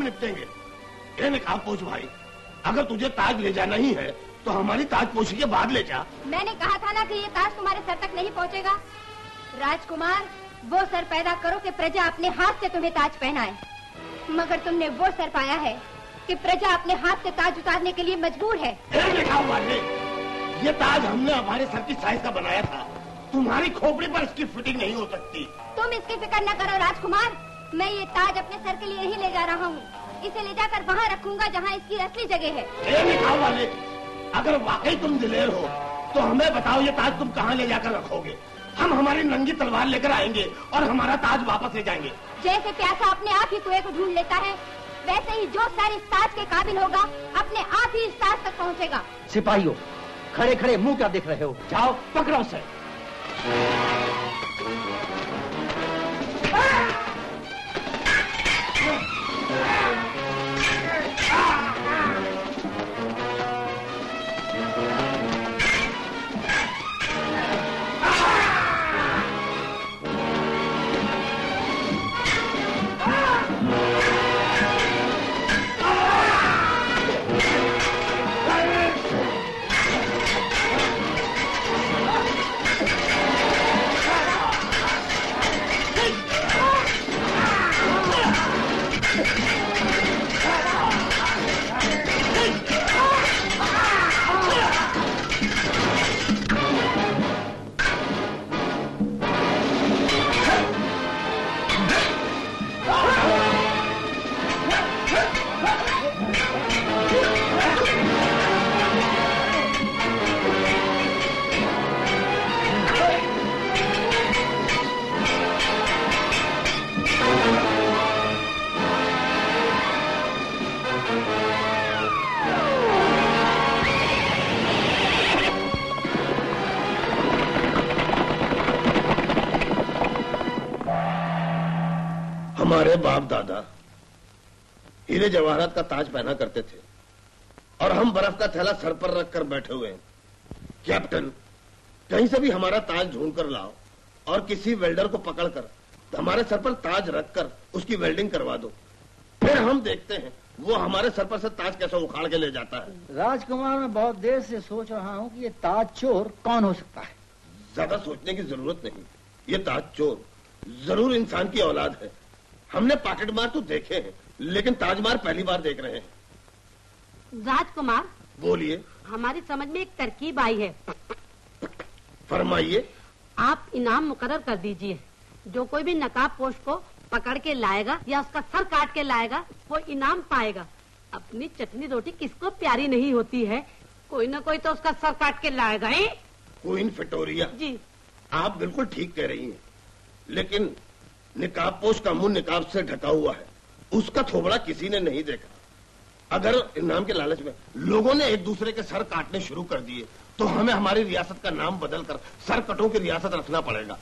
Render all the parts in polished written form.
निपटेंगे। ये नकाबपोश भाई, अगर तुझे ताज ले जाना ही है तो हमारी ताजपोशी के बाद ले जा। मैंने कहा था ना कि ये ताज तुम्हारे सर तक नहीं पहुंचेगा। राजकुमार, वो सर पैदा करो कि प्रजा अपने हाथ से तुम्हें ताज पहनाए, मगर तुमने वो सर पाया है कि प्रजा अपने हाथ से ताज उतारने के लिए मजबूर है। ये ताज हमने हमारे सर की साइज का बनाया था, तुम्हारी खोपड़ी पर इसकी फिटिंग नहीं हो सकती। तुम इसकी फिक्र न करो राजकुमार, मैं ये ताज अपने सर के लिए नहीं ले जा रहा हूँ। इसे ले जाकर वहाँ रखूंगा जहाँ इसकी असली जगह है। अगर वाकई तुम दिलेर हो तो हमें बताओ ये ताज तुम कहाँ ले जाकर रखोगे? हम हमारी नंगी तलवार लेकर आएंगे और हमारा ताज वापस ले जाएंगे। जैसे प्यासा अपने आप ही कुएं को ढूंढ लेता है, वैसे ही जो सर इस ताज के काबिल होगा अपने आप ही इस ताज तक पहुँचेगा। सिपाहियों, खड़े खड़े मुंह क्या देख रहे हो? जाओ पकड़ो उसे। हमारे बाप दादा हीरे जवाहरात का ताज पहना करते थे और हम बर्फ का थैला सर पर रखकर बैठे हुए हैं। कैप्टन, कहीं से भी हमारा ताज ढूंढ कर लाओ और किसी वेल्डर को पकड़कर हमारे सर पर ताज रखकर उसकी वेल्डिंग करवा दो, फिर हम देखते हैं वो हमारे सर पर से ताज कैसे उखाड़ के ले जाता है। राजकुमार, मैं बहुत देर से सोच रहा हूँ कि ये ताज चोर कौन हो सकता है। ज्यादा सोचने की जरूरत नहीं, ये ताज चोर जरूर इंसान की औलाद है। हमने पॉकेट मार तो देखे हैं, लेकिन ताजमार पहली बार देख रहे हैं। राजकुमार, बोलिए। हमारी समझ में एक तरकीब आई है। फरमाइए। आप इनाम मुकर्रर कर दीजिए। जो कोई भी नकाबपोश को पकड़ के लाएगा या उसका सर काट के लाएगा, वो इनाम पाएगा। अपनी चटनी रोटी किसको प्यारी नहीं होती है, कोई न कोई तो उसका सर काट के लाएगा ही। क्वीन विक्टोरिया जी, आप बिल्कुल ठीक कह रही हैं, लेकिन निकाबपोश का मुंह निकाब से ढका हुआ है, उसका थोबड़ा किसी ने नहीं देखा। अगर इनाम के लालच में लोगों ने एक दूसरे के सर काटने शुरू कर दिए तो हमें हमारी रियासत का नाम बदलकर सरकटों की रियासत रखना पड़ेगा।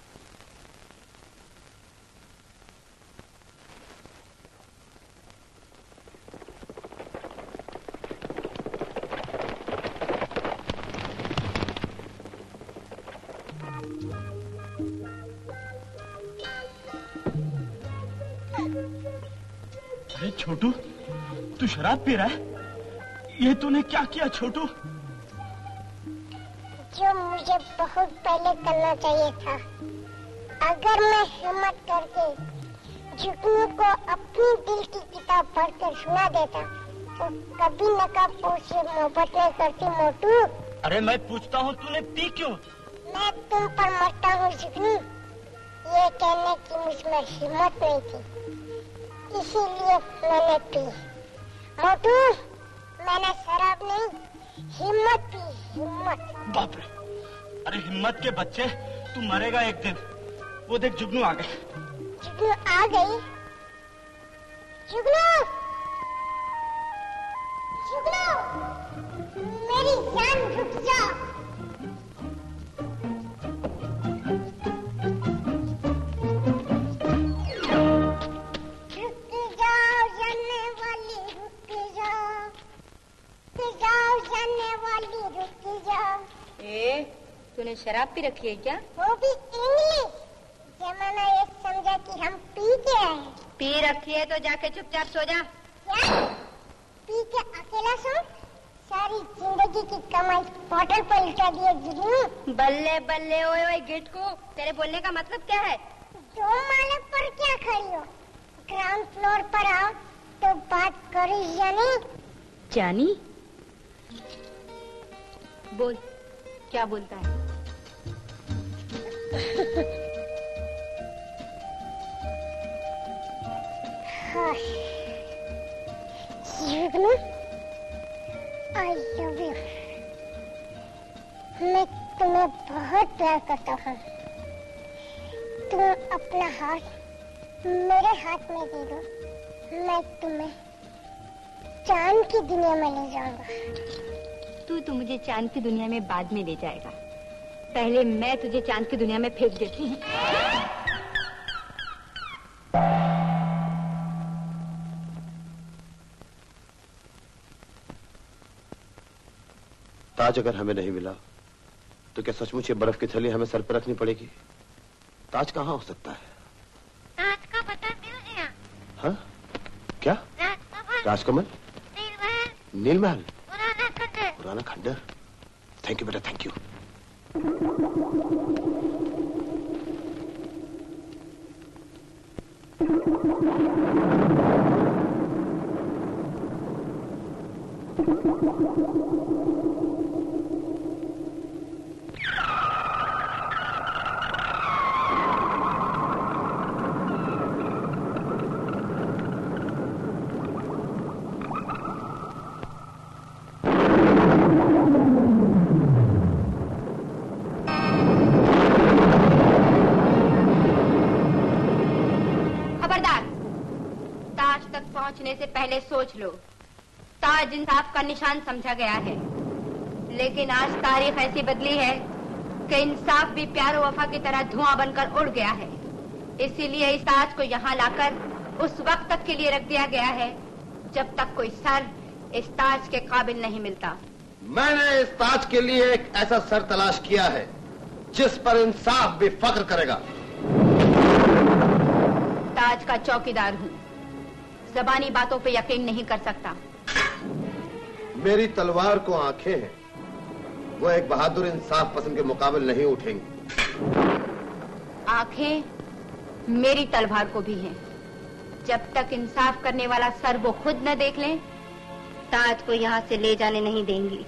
अरे छोटू, तू शराब पी रहा है? ये तूने क्या किया छोटू? जो मुझे बहुत पहले करना चाहिए था। अगर मैं हिम्मत करके जुगनू को अपनी दिल की किताब पढ़कर सुना देता तो कभी नकाबपोश से मोहब्बत नहीं करती मोटू। अरे मैं पूछता हूँ तूने पी क्यों? मैं तुम पर मरता हूँ जुगनू, ये कहने की मुझमें हिम्मत नहीं थी, इसीलिए मैंने पी। मोटू, मैंने शराब नहीं, हिम्मत पी, हिम्मत। बाप रे, अरे हिम्मत के बच्चे, तू मरेगा एक दिन। वो देख जुगनू आ गई। जुगनू आ गई? जुगनू, जुगनू, मेरी जान रुक जा। तूने शराब पी रखी है क्या? वो भी इंग्लिश। जब मैं मैंने ये समझा कि हम पी के आए। पी रखी है तो जाके चुपचाप सो जा। क्या? पी के अकेला सो? सारी जिंदगी की कमाई बोतल पर लुटा दिए जुगनू। बल्ले बल्ले ओए ओए गिटकू, तेरे बोलने का मतलब क्या है? 2 माले पर क्या खड़ी हो? ग्राउंड फ्लोर पर आओ तो बात करो जानी। जानी? बोल, क्या बोलता है? जुगनू, आई लव यू। मैं तुम्हें बहुत प्यार करता हूँ। तुम अपना हाथ मेरे हाथ में दे दो, मैं तुम्हें चांद की दुनिया में ले जाऊंगा। तू तो मुझे चांद की दुनिया में बाद में ले जाएगा, पहले मैं तुझे चांद की दुनिया में फेंक देती हूँ। ताज अगर हमें नहीं मिला तो क्या सचमुच ये बर्फ की थैली हमें सर पर रखनी पड़ेगी? ताज कहाँ हो सकता है? रात का पता मिल गया। हाँ? क्या? राजकमल? नीलमहल। नीलमहल? पुराना खंडर। पुराना खंडर? थैंक यू बेटा, थैंक यू। पहुंचने से पहले सोच लो। ताज इंसाफ का निशान समझा गया है, लेकिन आज तारीख ऐसी बदली है कि इंसाफ भी प्यार वफा की तरह धुआं बनकर उड़ गया है। इसीलिए इस ताज को यहाँ लाकर उस वक्त तक के लिए रख दिया गया है जब तक कोई सर इस ताज के काबिल नहीं मिलता। मैंने इस ताज के लिए एक ऐसा सर तलाश किया है जिस पर इंसाफ भी फख्र करेगा। ताज का चौकीदार हूँ, ज़बानी बातों पे यकीन नहीं कर सकता। मेरी तलवार को आंखें हैं, वो एक बहादुर इंसाफ पसंद के मुकाबले नहीं उठेंगी। आंखें मेरी तलवार को भी हैं। जब तक इंसाफ करने वाला सर वो खुद न देख लें, ताज को यहाँ से ले जाने नहीं देंगी।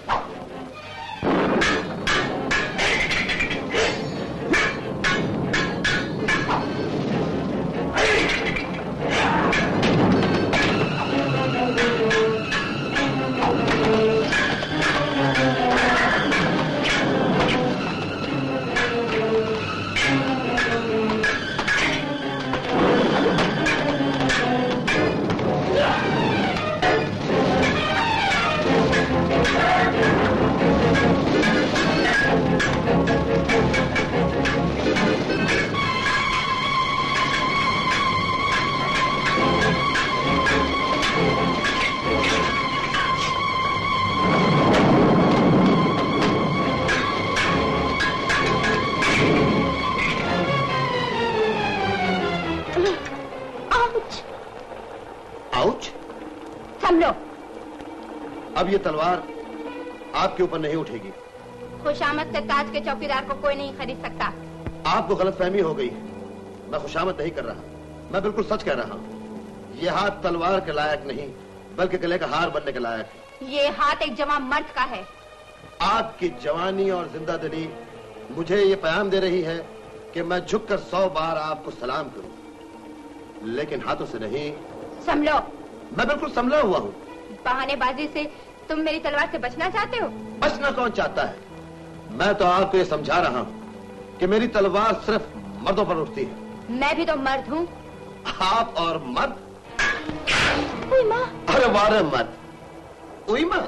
अब ये तलवार आपके ऊपर नहीं उठेगी। खुशामद से ताज के चौकीदार को कोई नहीं खरीद सकता। आपको गलतफहमी हो गई है। मैं खुशामद नहीं कर रहा, मैं बिल्कुल सच कह रहा हूँ। ये हाथ तलवार के लायक नहीं बल्कि गले का हार बनने के लायक है। ये हाथ एक जवान मर्द का है। आपकी जवानी और जिंदा दिली मुझे ये पैगाम दे रही है कि मैं झुककर 100 बार आपको सलाम करूं, लेकिन हाथों से नहीं। संभलो। मैं बिल्कुल संभला हुआ हूँ। बहानेबाजी से तुम मेरी तलवार से बचना चाहते हो? बचना कौन चाहता है? मैं तो आपको ये समझा रहा हूँ कि मेरी तलवार सिर्फ मर्दों पर उठती है। मैं भी तो मर्द हूँ। आप और मर्द? माँ। अरे वाह मर्द, उई माँ।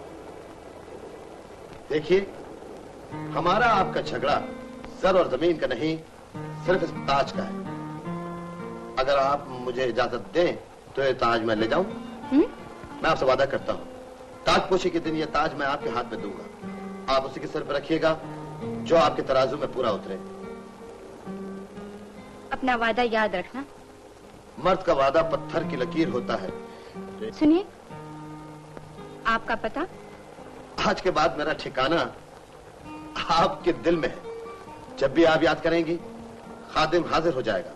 देखिए, हमारा आपका झगड़ा सर और जमीन का नहीं, सिर्फ इस ताज का है। अगर आप मुझे इजाजत दें तो ये ताज मैं ले जाऊं? मैं आपसे वादा करता हूँ, ताजपोशी के दिन ये ताज मैं आपके हाथ में दूंगा। आप उसी के सर पर रखिएगा जो आपके तराजू में पूरा उतरे। अपना वादा याद रखना। मर्द का वादा पत्थर की लकीर होता है। सुनिए, आपका पता? आज के बाद मेरा ठिकाना आपके दिल में है। जब भी आप याद करेंगी, खादिम हाजिर हो जाएगा।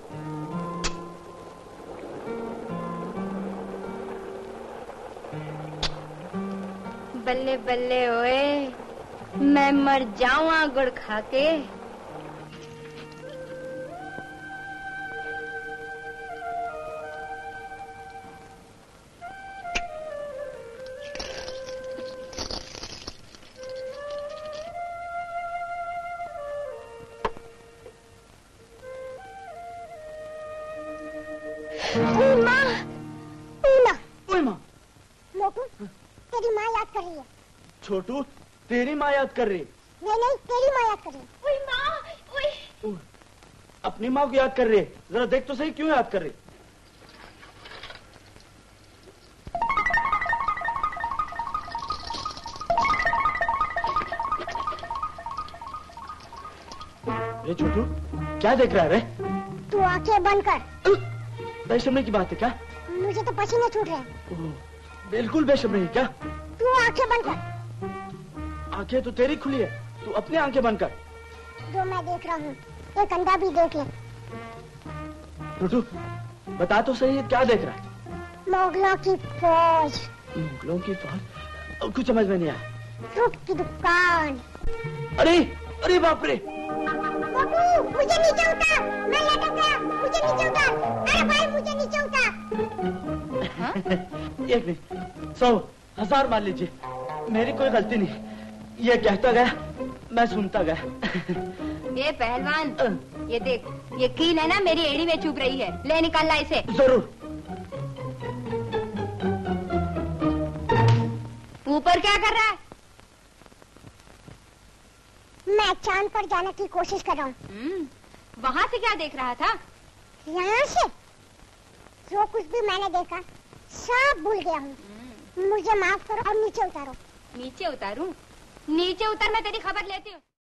बल्ले बल्ले ओए, मैं मर जाऊं गुड़ खा के। मोटू, तेरी माँ याद कर रही है। छोटू, तेरी माँ याद कर रही है? नहीं, तेरी माँ याद कर रही है। ओए माँ, ओए। अपनी माँ को याद कर रही है? जरा देख तो सही, क्यों याद कर रही? रे छोटू, क्या देख रहा है रे? तू आंखें बंद कर। बेशर्मी की बात है क्या? मुझे तो पसीने छूट रहे हैं। बिल्कुल बेशर्मी है क्या? तू आंखें बंद कर। आंखें तो तेरी खुली है, तू अपनी आंखें बंद कर। जो मैं देख रहा हूँ, एक अंधा भी देख ले। छोटू, बता तो सही, क्या देख रहा है? मुगलों की फौज। मुगलों की फौज? कुछ समझ में नहीं आया। फ्रूट की दुकान। अरे अरे बाप रे! मोटू, मुझे नीचे उतार, मैं लटक गया, मुझे नीचे उतार। अरे भाई, मुझे नीचे उतार। एक नहीं, 100, 1000 मान लीजिए, मेरी कोई गलती नहीं। ये कहता गया, मैं सुनता गया। ये पहलवान, ये देख, ये कील है ना, मेरी एड़ी में चुभ रही है। ले निकालना इसे। जरूर। ऊपर क्या कर रहा है? मैं चांद पर जाने की कोशिश कर रहा हूँ। वहाँ से क्या देख रहा था? यहाँ से जो कुछ भी मैंने देखा सब भूल गया हूँ। मुझे माफ करो और नीचे उतारो। नीचे उतारूं? नीचे उतर, मैं तेरी खबर लेती हूँ।